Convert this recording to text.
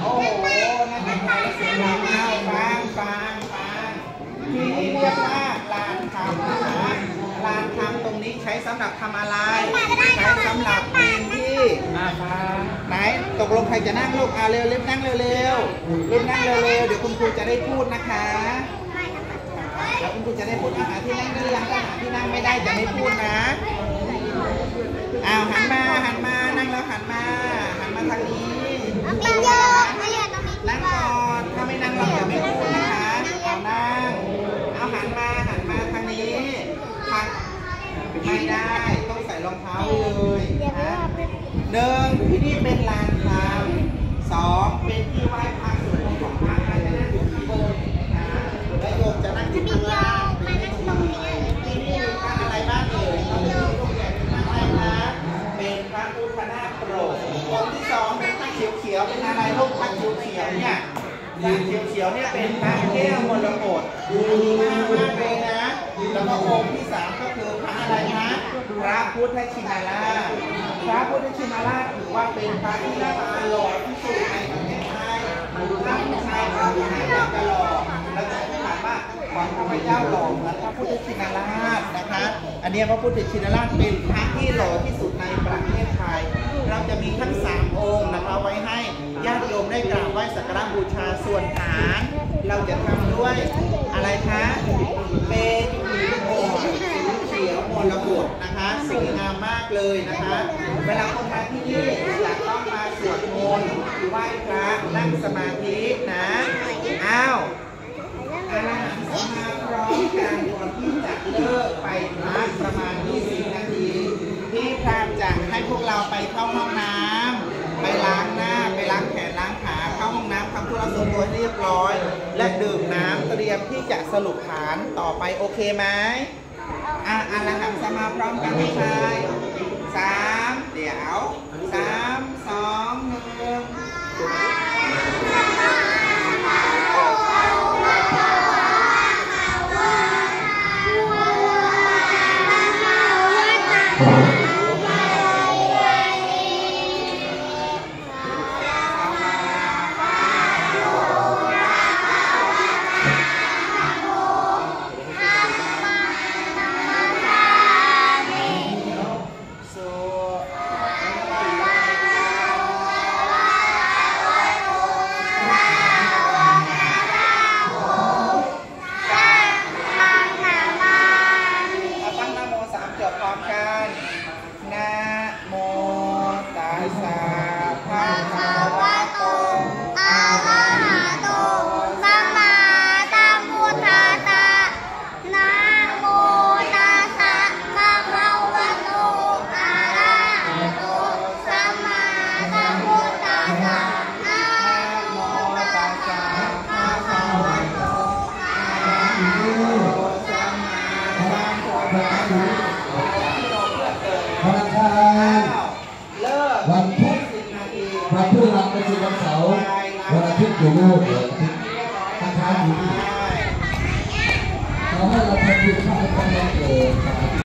โอ้โหนั่นเป็นการเสียงดังเอาฟังที่นี่เรียกว่าลานธรรมนะคะลานธรรมตรงนี้ใช้สำหรับทำอะไรใช้สำหรับเป็นที่ไหนตกลงใครจะนั่งลูกเร็วรีบนั่งเร็วเดี๋ยวคุณครูจะได้พูดนะคะแล้วคุณครูจะได้พูดหาที่นั่งได้ยังถ้าหาที่นั่งไม่ได้จะไม่พูดนะหันมานั่งแล้วหันมาทางนี้นั่งก่อนถ้าไม่นั่งเราจะไม่พูดนะคะนั่งหันมาทางนี้ไม่ได้ต้องใส่รองเท้าเลย1ที่นี่เป็นลานธรรม2เป็นที่ไหว้พระสวดมนต์ของพระจะนั่งอยู่ที่บนนะและโยมจะนั่งที่ข้างล่างที่นี่มีพระอะไรบ้างเขาจะมีรูปแบบเป็นพระอะไรนะเป็นพระพุทธนาคโปรดองค์ที่2เป็นพระเขียวเป็นอะไรรูปพระเขียวเนี่ยพระเขียวเนี่ยเป็นพระแก้วมรกตดีมากเลยนะแล้วก็องค์ที่3ก็คือพระอะไรนะพระพุทธชินราชพระพุทธชินราชถือว่าเป็นพระที่หน้าตาหล่อที่สุดในประเทศไทยถ้าผู้ชายพระผู้ชายอยากจะหล่อเราจะถามว่าของพระเจ้าหล่อเหมือนพระพุทธชินราชนะคะอันนี้พระพุทธชินราชเป็นพระที่หล่อที่สุดในประเทศไทยเราจะมีทั้ง3องค์นะคะไว้ให้ญาติโยมได้กราบไหว้สักการะบูชาส่วนฐานเราจะทำด้วยอะไรคะเป็นหินอ่อนสีเขียวมรกตนะคะสวยงามมากเลยนะคะเวลาคนมาที่นี่จะต้องมาสวดมนต์ไหว้พระนั่งสมาธินะมาพร้อมกันก่อนที่จะเลิกไปพักประมาณ20 นาทีที่พระจะให้พวกเราไปเข้าห้องน้ำไปล้างหน้าไปล้างแขนล้างขาเข้าห้องน้ำทำธุระส่วนตัวเรียบร้อยและดื่มน้ำเตรียมที่จะสรุปฐานต่อไปโอเคไหมอรหังสัมมาพร้อมกันใช่3เดี๋ยว3 2 1วันพุธเราไปสู่วันเสาร์วันอาทิตย์อยู่นู่นวันอาทิตย์ทางอยู่ที่ขอให้เราทำบุญข้าวให้คนเราเกิด